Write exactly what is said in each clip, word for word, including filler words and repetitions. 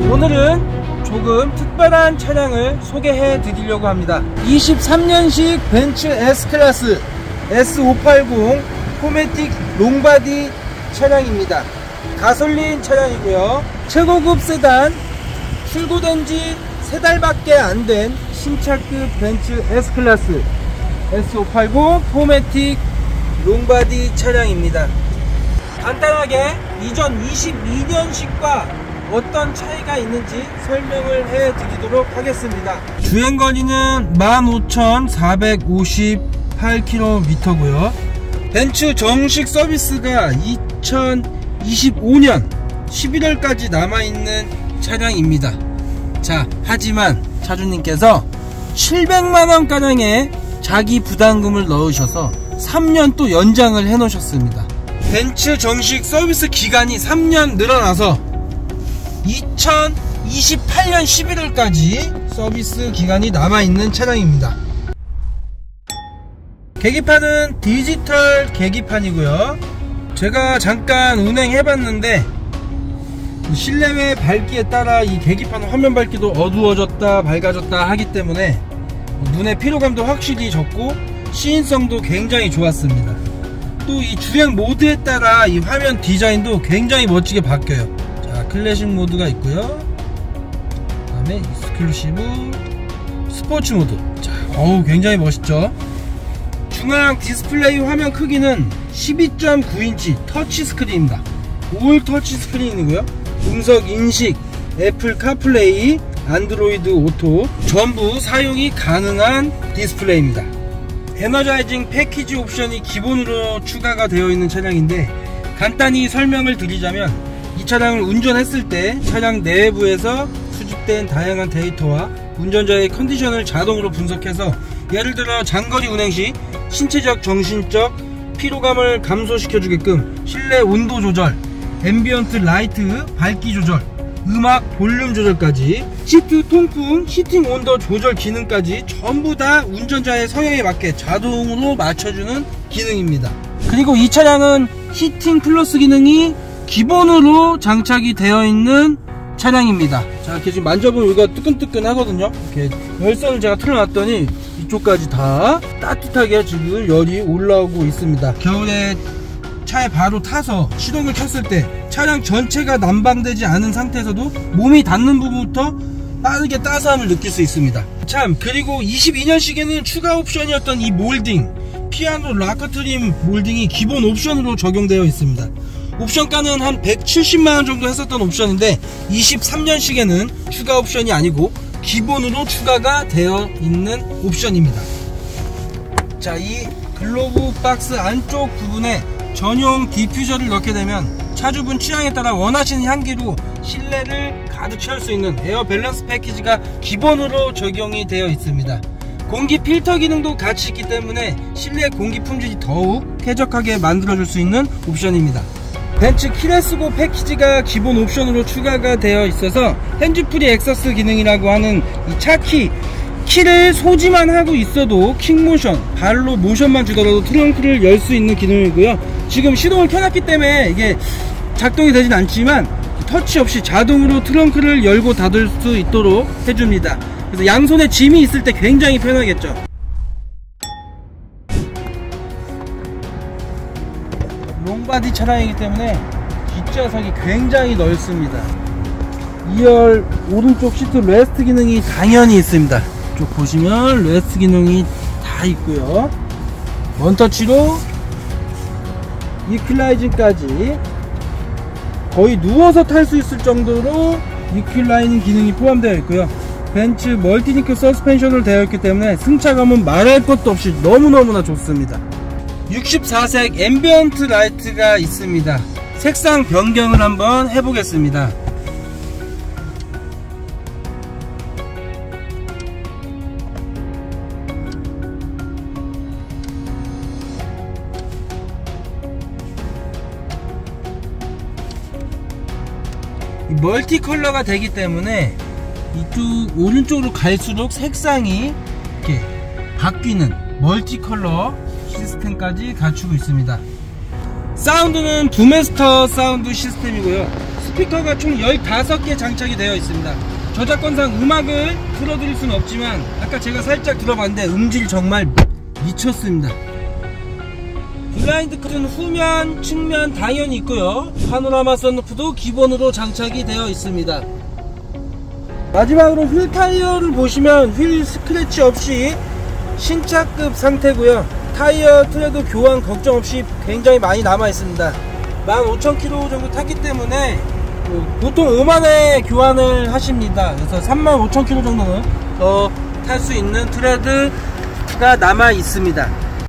오늘은 조금 특별한 차량을 소개해 드리려고 합니다. 이십삼 년식 벤츠 S클래스 에스 오백팔십 포매틱 롱바디 차량입니다. 가솔린 차량이고요. 최고급 세단, 출고된 지 세 달밖에 안 된 신차급 벤츠 S클래스 에스 오백팔십 포매틱 롱바디 차량입니다. 간단하게 이전 이십이 년식과 어떤 차이가 있는지 설명을 해 드리도록 하겠습니다. 주행거리는 만 오천사백오십팔 킬로미터고요 벤츠 정식 서비스가 이천이십오 년 십일월까지 남아있는 차량입니다. 자, 하지만 차주님께서 칠백만원 가량의 자기 부담금을 넣으셔서 삼 년 또 연장을 해 놓으셨습니다. 벤츠 정식 서비스 기간이 삼 년 늘어나서 이천이십팔 년 십일월까지 서비스 기간이 남아있는 차량입니다. 계기판은 디지털 계기판이고요. 제가 잠깐 운행해봤는데 실내외 밝기에 따라 이 계기판 화면 밝기도 어두워졌다 밝아졌다 하기 때문에 눈의 피로감도 확실히 적고 시인성도 굉장히 좋았습니다. 또 이 주행 모드에 따라 이 화면 디자인도 굉장히 멋지게 바뀌어요. 자, 클래식 모드가 있고요. 그 다음에 익스클루시브 스포츠 모드. 자, 어우, 굉장히 멋있죠. 중앙 디스플레이 화면 크기는 십이 점 구 인치 터치 스크린입니다. 올 터치 스크린이고요. 음성 인식, 애플 카플레이, 안드로이드 오토 전부 사용이 가능한 디스플레이입니다. 에너자이징 패키지 옵션이 기본으로 추가가 되어 있는 차량인데, 간단히 설명을 드리자면 이 차량을 운전했을 때 차량 내부에서 수집된 다양한 데이터와 운전자의 컨디션을 자동으로 분석해서 예를 들어 장거리 운행 시 신체적 정신적 피로감을 감소시켜 주게끔 실내 온도 조절, 앰비언트 라이트 밝기 조절, 음악 볼륨 조절까지 시트 통풍, 히팅 온도 조절 기능까지 전부 다 운전자의 성향에 맞게 자동으로 맞춰주는 기능입니다. 그리고 이 차량은 히팅 플러스 기능이 기본으로 장착이 되어 있는 차량입니다. 자, 이렇게 지금 만져보면 여기가 뜨끈뜨끈 하거든요. 이렇게 열선을 제가 틀어놨더니 이쪽까지 다 따뜻하게 지금 열이 올라오고 있습니다. 겨울에 차에 바로 타서 시동을 켰을 때 차량 전체가 난방되지 않은 상태에서도 몸이 닿는 부분부터 빠르게 따스함을 느낄 수 있습니다. 참, 그리고 이십이 년식에는 추가 옵션이었던 이 몰딩, 피아노 락커 트림 몰딩이 기본 옵션으로 적용되어 있습니다. 옵션가는 한 백칠십만원 정도 했었던 옵션인데 이십삼 년식에는 추가 옵션이 아니고 기본으로 추가가 되어 있는 옵션입니다. 자, 이 글로브 박스 안쪽 부분에 전용 디퓨저를 넣게 되면 차주분 취향에 따라 원하시는 향기로 실내를 가득 채울 수 있는 에어 밸런스 패키지가 기본으로 적용이 되어 있습니다. 공기 필터 기능도 같이 있기 때문에 실내 공기 품질이 더욱 쾌적하게 만들어줄 수 있는 옵션입니다. 벤츠 키레스고 패키지가 기본 옵션으로 추가가 되어 있어서 핸즈프리 액세스 기능이라고 하는 이 차키, 키를 소지만 하고 있어도 킥모션, 발로 모션만 주더라도 트렁크를 열 수 있는 기능이고요. 지금 시동을 켜놨기 때문에 이게 작동이 되진 않지만 터치 없이 자동으로 트렁크를 열고 닫을 수 있도록 해줍니다. 그래서 양손에 짐이 있을 때 굉장히 편하겠죠. 롱바디 차량이기 때문에 뒷좌석이 굉장히 넓습니다. 이 열 오른쪽 시트 레스트 기능이 당연히 있습니다. 이쪽 보시면 레스트 기능이 다 있고요. 원터치로 이퀄라이징까지 거의 누워서 탈 수 있을 정도로 이퀄라이징 기능이 포함되어 있고요. 벤츠 멀티니크 서스펜션으로 되어 있기 때문에 승차감은 말할 것도 없이 너무너무나 좋습니다. 육십사 색 앰비언트 라이트가 있습니다. 색상 변경을 한번 해보겠습니다. 멀티 컬러가 되기 때문에 이쪽 오른쪽으로 갈수록 색상이 이렇게 바뀌는 멀티 컬러 시스템까지 갖추고 있습니다. 사운드는 부메스터 사운드 시스템이고요. 스피커가 총 열다섯 개 장착이 되어 있습니다. 저작권상 음악을 틀어드릴 수는 없지만 아까 제가 살짝 들어봤는데 음질 정말 미쳤습니다. 블라인드 커튼 후면, 측면 당연히 있고요. 파노라마 선루프도 기본으로 장착이 되어 있습니다. 마지막으로 휠 타이어를 보시면 휠 스크래치 없이 신차급 상태고요. 타이어 트레드 교환 걱정 없이 굉장히 많이 남아 있습니다. 만 오천 킬로미터 정도 탔기 때문에 보통 오만에 교환을 하십니다. 그래서 삼만 오천 킬로미터 정도는 더 탈 수 있는 트레드가 남아 있습니다.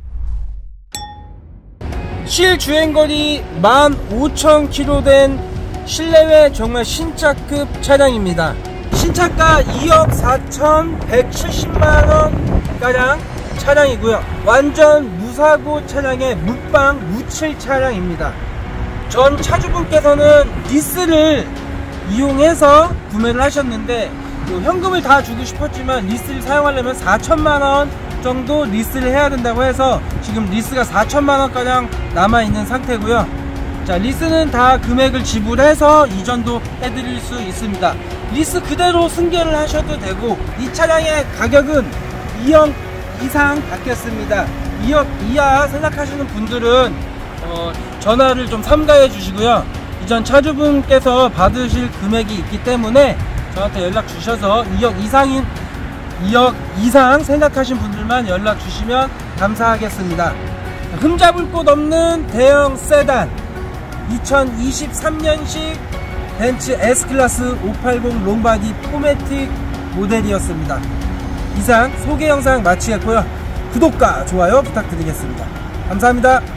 실 주행거리 만 오천 킬로미터 된 실내외 정말 신차급 차량입니다. 신차가 이억 사천백칠십만 원 가량 차량이고요. 완전 무사고 차량의 무빵 무칠 차량입니다. 전 차주분께서는 리스를 이용해서 구매를 하셨는데 현금을 다 주고 싶었지만 리스를 사용하려면 사천만 원 정도 리스를 해야 된다고 해서 지금 리스가 사천만 원 가량 남아있는 상태고요. 자, 리스는 다 금액을 지불해서 이전도 해드릴 수 있습니다. 리스 그대로 승계를 하셔도 되고 이 차량의 가격은 이억 이상 받겠습니다. 이억 이하 생각하시는 분들은 어, 전화를 좀 삼가해 주시고요. 이전 차주분께서 받으실 금액이 있기 때문에 저한테 연락 주셔서 이억 이상인 이억 이상 생각하신 분들만 연락 주시면 감사하겠습니다. 흠잡을 곳 없는 대형 세단 이천이십삼 년식 벤츠 S클래스 오백팔십 롱바디 포매틱 모델이었습니다. 이상 소개 영상 마치겠고요. 구독과 좋아요 부탁드리겠습니다. 감사합니다.